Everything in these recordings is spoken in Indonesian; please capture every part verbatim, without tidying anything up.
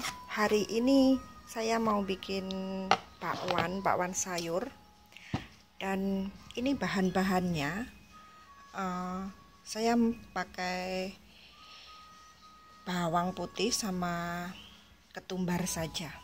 hari ini saya mau bikin bakwan, bakwan sayur. Dan ini bahan-bahannya, uh, saya pakai bawang putih sama ketumbar saja.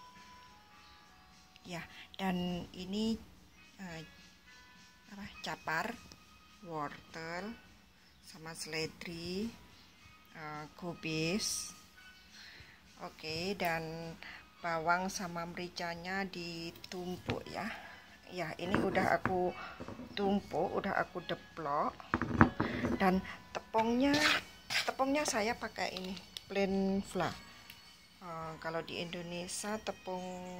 Ya, dan ini uh, apa, capar, wortel, sama seledri, uh, kubis. Oke, dan bawang sama mericanya ditumpuk ya. Ya, ini udah aku tumpuk, udah aku deplok. Dan tepungnya, tepungnya saya pakai ini plain flour. Uh, kalau di Indonesia tepung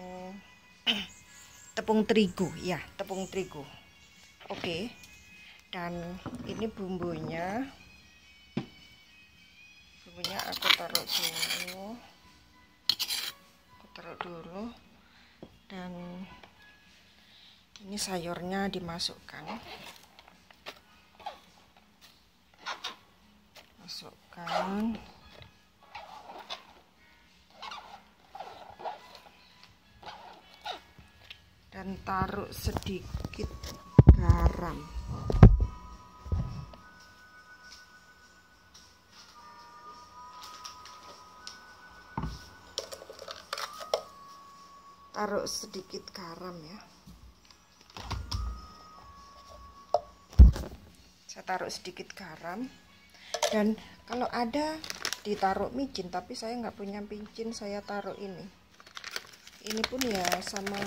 tepung terigu, ya, tepung terigu. Oke. Dan ini bumbunya. Bumbunya aku taruh dulu. Taruh dulu, dan ini sayurnya dimasukkan, masukkan, dan taruh sedikit garam. Taruh sedikit garam ya. Saya taruh sedikit garam. Dan kalau ada ditaruh micin, tapi saya nggak punya micin, saya taruh ini. Ini pun ya sama,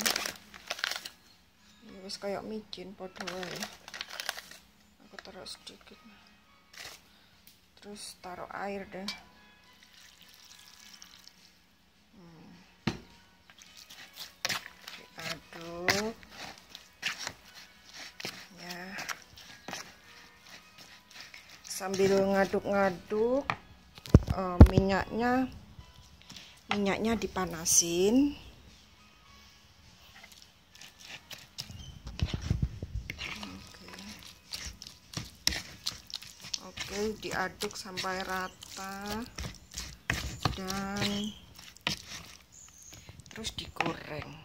ya wis kayak micin podo ya. Aku taruh sedikit. Terus taruh air deh. Aduk ya, sambil ngaduk-ngaduk, uh, minyaknya minyaknya dipanasin. Oke, oke, diaduk sampai rata dan terus digoreng.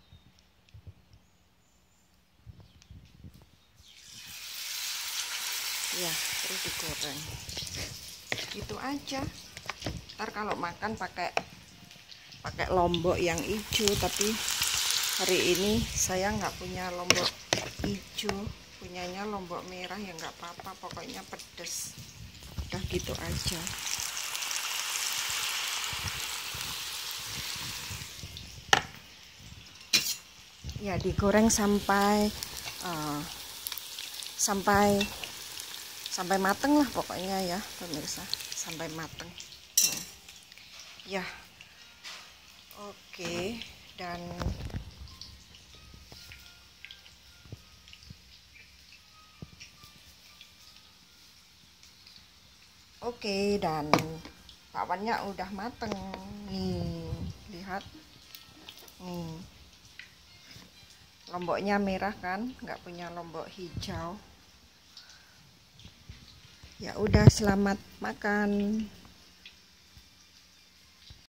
Ya, terus digoreng. Gitu aja. Ntar kalau makan pakai pakai lombok yang hijau, tapi hari ini saya nggak punya lombok hijau, punyanya lombok merah, ya nggak apa-apa, pokoknya pedes. Udah gitu aja. Ya, digoreng sampai uh, sampai sampai mateng lah pokoknya ya pemirsa, sampai mateng. Hmm. Ya, oke. Dan oke dan bakwannya udah mateng nih, lihat nih, lomboknya merah kan, nggak punya lombok hijau. Ya udah, selamat makan.